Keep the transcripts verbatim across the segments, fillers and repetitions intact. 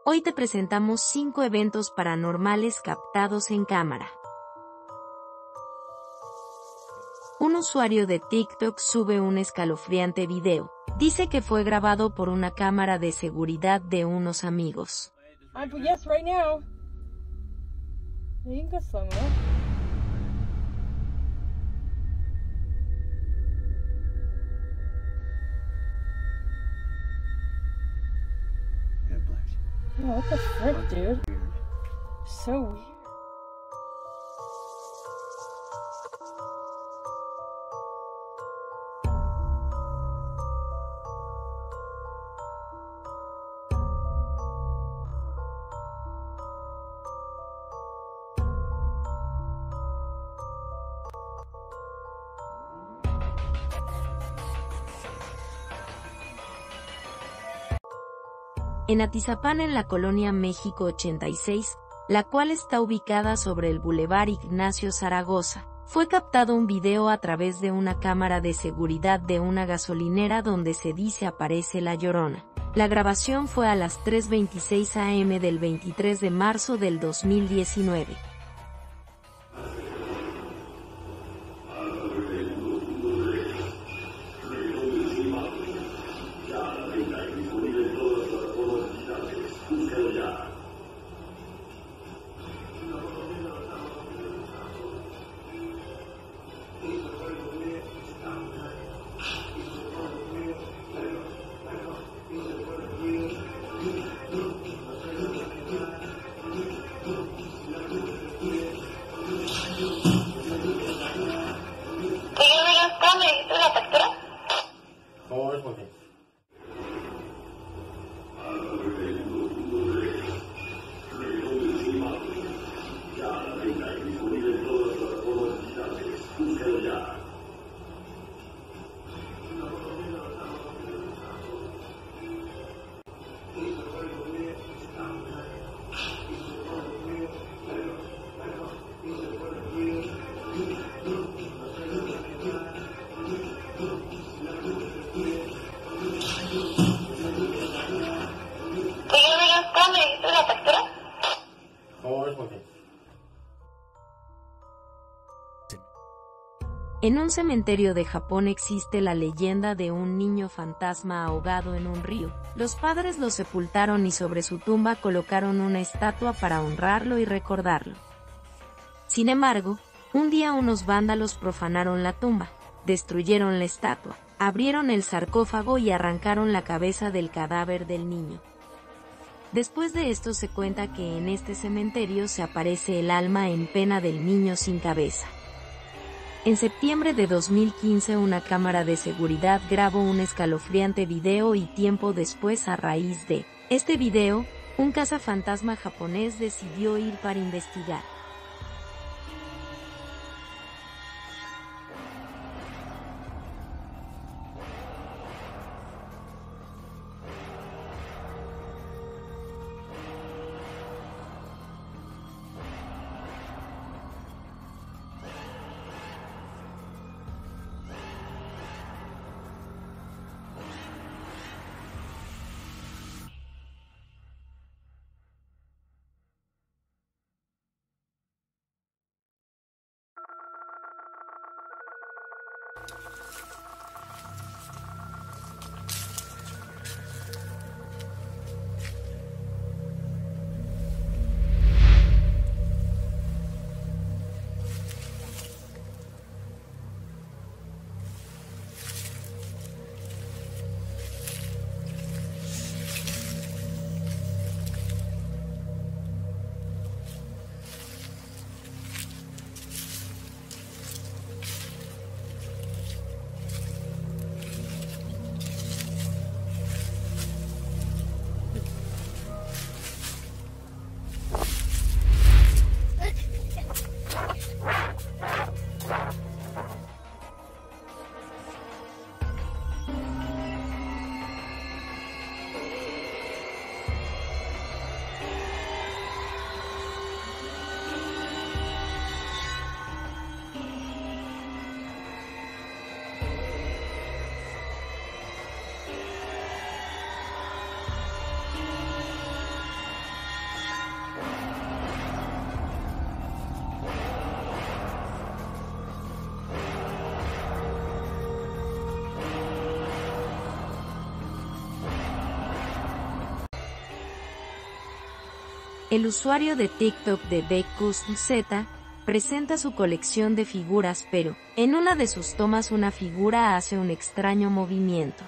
Hoy te presentamos cinco eventos paranormales captados en cámara. Un usuario de TikTok sube un escalofriante video. Dice que fue grabado por una cámara de seguridad de unos amigos. I'm for yes right now. You can go slow mo. God bless you. Oh, what the frick, dude? Weird. So weird. En Atizapán, en la colonia México ochenta y seis, la cual está ubicada sobre el Boulevard Ignacio Zaragoza, fue captado un video a través de una cámara de seguridad de una gasolinera donde se dice aparece la Llorona. La grabación fue a las tres veintiséis a eme del veintitrés de marzo del dos mil diecinueve. ¿Cómo ves, Jorge? ¿Cómo ves, Jorge? En un cementerio de Japón existe la leyenda de un niño fantasma ahogado en un río. Los padres lo sepultaron y sobre su tumba colocaron una estatua para honrarlo y recordarlo. Sin embargo, un día unos vándalos profanaron la tumba, destruyeron la estatua, abrieron el sarcófago y arrancaron la cabeza del cadáver del niño. Después de esto se cuenta que en este cementerio se aparece el alma en pena del niño sin cabeza. En septiembre de dos mil quince una cámara de seguridad grabó un escalofriante video y tiempo después, a raíz de este video, un cazafantasma japonés decidió ir para investigar. El usuario de TikTok de BeckCustomZ presenta su colección de figuras, pero, en una de sus tomas una figura hace un extraño movimiento.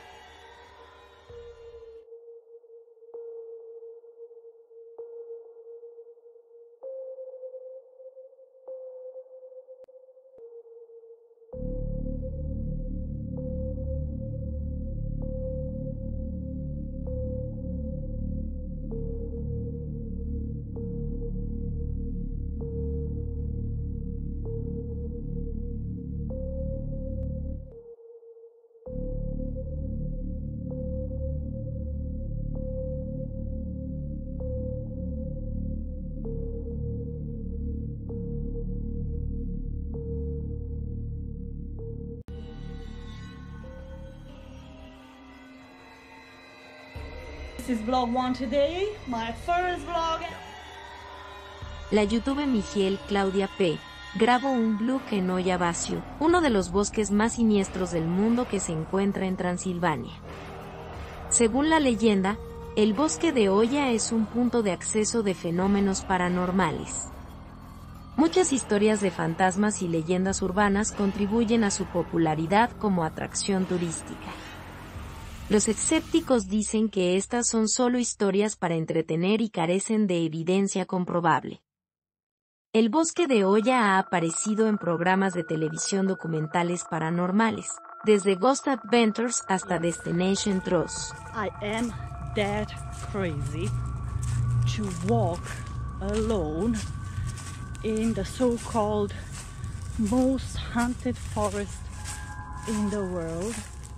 This is vlog one today, my first vlog. La youtuber Mijiel Claudia P. grabó un blog en Oya Baciu, uno de los bosques más siniestros del mundo que se encuentra en Transilvania. Según la leyenda, el bosque de Oya es un punto de acceso de fenómenos paranormales. Muchas historias de fantasmas y leyendas urbanas contribuyen a su popularidad como atracción turística. Los escépticos dicen que estas son solo historias para entretener y carecen de evidencia comprobable. El bosque de Oya ha aparecido en programas de televisión documentales paranormales, desde Ghost Adventures hasta Destination Trust. I am that crazy to walk alone in the so-called most haunted forest in the world.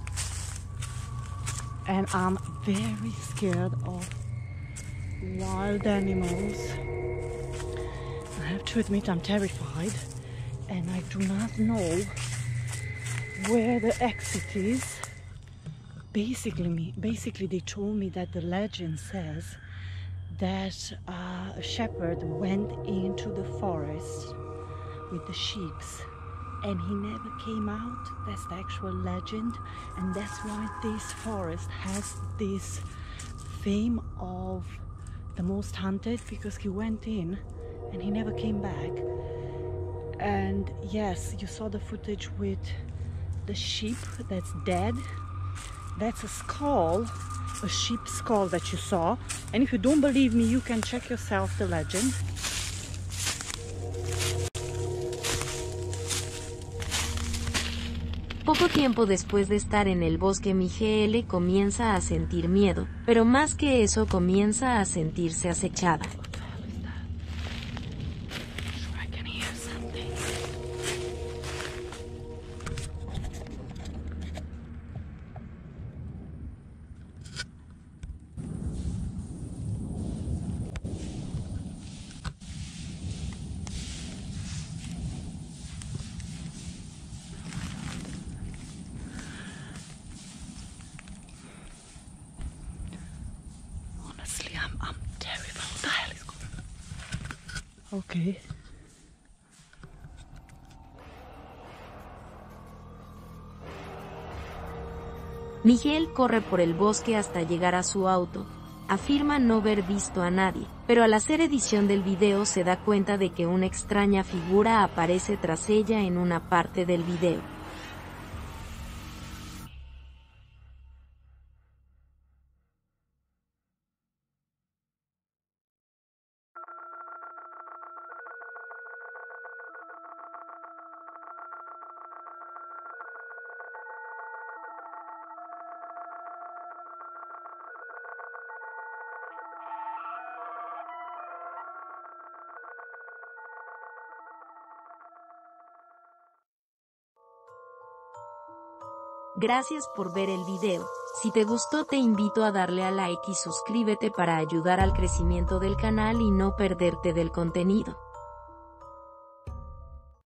And I'm very scared of wild animals. I have to admit I'm terrified and I do not know where the exit is. Basically, me, basically they told me that the legend says that uh, a shepherd went into the forest with the sheep and he never came out. That's the actual legend, and that's why this forest has this fame of the most haunted, because he went in and he never came back. And yes, you saw the footage with the sheep that's dead. That's a skull, a sheep skull that you saw, and if you don't believe me, you can check yourself the legend. Poco tiempo después de estar en el bosque, Mijiel comienza a sentir miedo, pero más que eso comienza a sentirse acechada. Okay. Mijiel corre por el bosque hasta llegar a su auto. Afirma no haber visto a nadie, pero al hacer edición del video se da cuenta de que una extraña figura aparece tras ella en una parte del video. Gracias por ver el video. Si te gustó te invito a darle a like y suscríbete para ayudar al crecimiento del canal y no perderte del contenido.